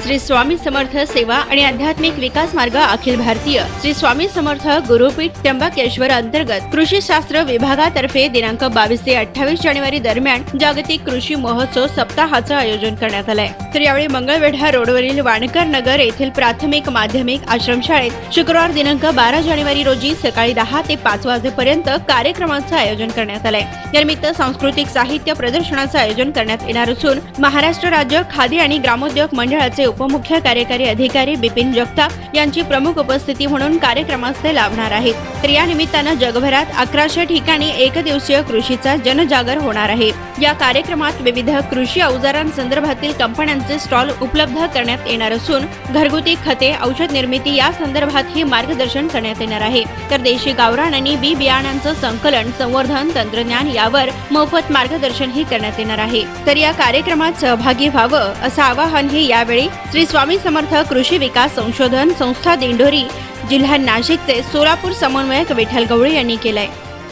श्री स्वामी समर्थ सेवा आणि आध्यात्मिक विकास मार्ग अखिल भारतीय श्री स्वामी समर्थ गुरुपीठ त्र्यंबकेश्वर अंतर्गत कृषी शास्त्र विभागातर्फे दिनांक 22 ते 28 जानेवारी दरम्यान जागतिक कृषी महोत्सव सप्ताहाचं आयोजन करण्यात आलंय। तर यावेळी मंगळवेढा रोडवरील वाणकर नगर येथील प्राथमिक माध्यमिक आश्रमशाळेत शुक्रवार दिनांक 12 जानेवारी रोजी सकाळी 10 ते 5 वाजेपर्यंत कार्यक्रमाचं आयोजन करण्यात आलंय। यानिमित्त सांस्कृतिक साहित्य प्रदर्शनाचं आयोजन करण्यात येणार असून महाराष्ट्र राज्य खादी आणि ग्रामोद्योग मंडळाचे उपमुख्य कार्यकारी अधिकारी बिपिन जगताप यांची प्रमुख उपस्थिती म्हणून कार्यक्रमास ते लाभणार आहेत। तर या निमित्तानं जगभरात 1100 ठिकाणी एकदिवसीय कृषीचा जनजागर होणार आहे। या कार्यक्रमात विविध कृषी अवजारांसंदर्भातील कंपन्यांचे स्टॉल उपलब्ध करण्यात येणार असून घरगुती खते औषध निर्मिती या संदर्भातही मार्गदर्शन करण्यात येणार आहे। तर देशी गावरान आणि बी बियाणांचं संकलन संवर्धन तंत्रज्ञान यावर मोफत मार्गदर्शनही करण्यात येणार आहे। तर या कार्यक्रमात सहभागी व्हावं असं आवाहनही यावेळी श्री स्वामी समर्थ कृषी विकास संशोधन संस्था दिंडोरी जिल्हा नाशिकचे सोलापूर समन्वयक विठ्ठल गवळी यांनी केलंय।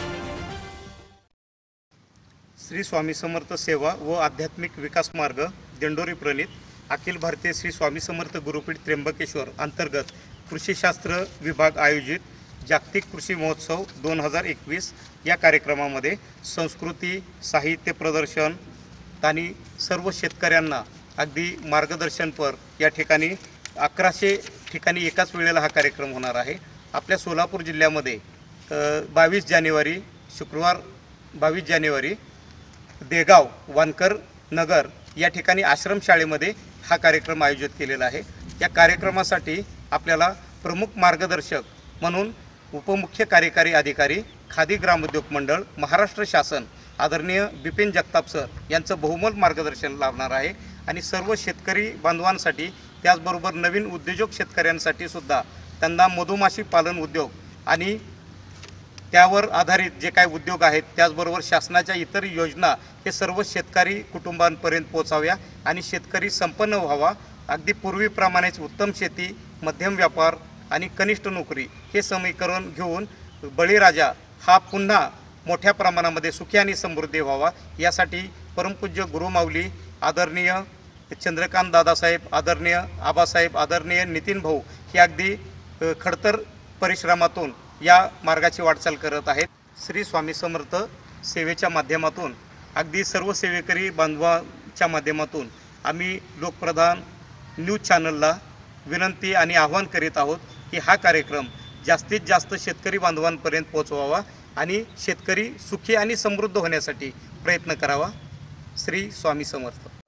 श्री स्वामी समर्थ सेवा व आध्यात्मिक विकास मार्ग दिंडोरी प्रणित अखिल भारतीय श्री स्वामी समर्थ गुरुपीठ त्र्यंबकेश्वर अंतर्गत कृषीशास्त्र विभाग आयोजित जागतिक कृषी महोत्सव 2021 या कार्यक्रमामध्ये संस्कृती साहित्य प्रदर्शन आणि सर्व शेतकऱ्यांना अगदी मार्गदर्शनपर या ठिकाणी 1100 ठिकाणी एकाच वेळेला हा कार्यक्रम होणार आहे। आपल्या सोलापूर जिल्ह्यामध्ये 22 जानेवारी शुक्रवार 22 जानेवारी देगाव वानकर नगर या ठिकाणी आश्रमशाळेमध्ये हा कार्यक्रम आयोजित केलेला आहे। या कार्यक्रमासाठी आपल्याला प्रमुख मार्गदर्शक म्हणून उपमुख्य कार्यकारी अधिकारी खादी ग्रामोद्योग मंडळ महाराष्ट्र शासन आदरणीय बिपिन जगताप सर यांचं बहुमोल मार्गदर्शन लाभणार आहे आणि सर्व शेतकरी बांधवांसाठी त्याचबरोबर नवीन उद्योजक शेतकऱ्यांसाठी सुद्धा त्यांना मधुमाशी पालन उद्योग आणि त्यावर आधारित जे काही उद्योग आहेत त्याचबरोबर शासनाच्या इतर योजना हे सर्व शेतकरी कुटुंबांपर्यंत पोहोचाव्या आणि शेतकरी संपन्न व्हावा। अगदी पूर्वीप्रमाणेच उत्तम शेती मध्यम व्यापार आणि कनिष्ठ नोकरी हे समीकरण घेऊन बळीराजा हा पुन्हा मोठ्या प्रमाणामध्ये सुखी आणि समृद्धी व्हावा यासाठी परमपूज्य गुरुमाऊली आदरणीय चंद्रकांत दादासाहेब आदरणीय आबासाहेब आदरणीय नितीन भाऊ हे अगदी खडतर परिश्रमातून या मार्गाची वाटचाल करत आहेत। श्री स्वामी समर्थ सेवेच्या माध्यमातून अगदी सर्व सेवेकरी बांधवांच्या माध्यमातून आम्ही लोकप्रधान न्यूज चॅनलला विनंती आणि आवाहन करीत आहोत की हा कार्यक्रम जास्तीत जास्त शेतकरी बांधवांपर्यंत पोहोचवावा आणि शेतकरी सुखी आणि समृद्ध होण्यासाठी प्रयत्न करावा। श्री स्वामी समर्थ।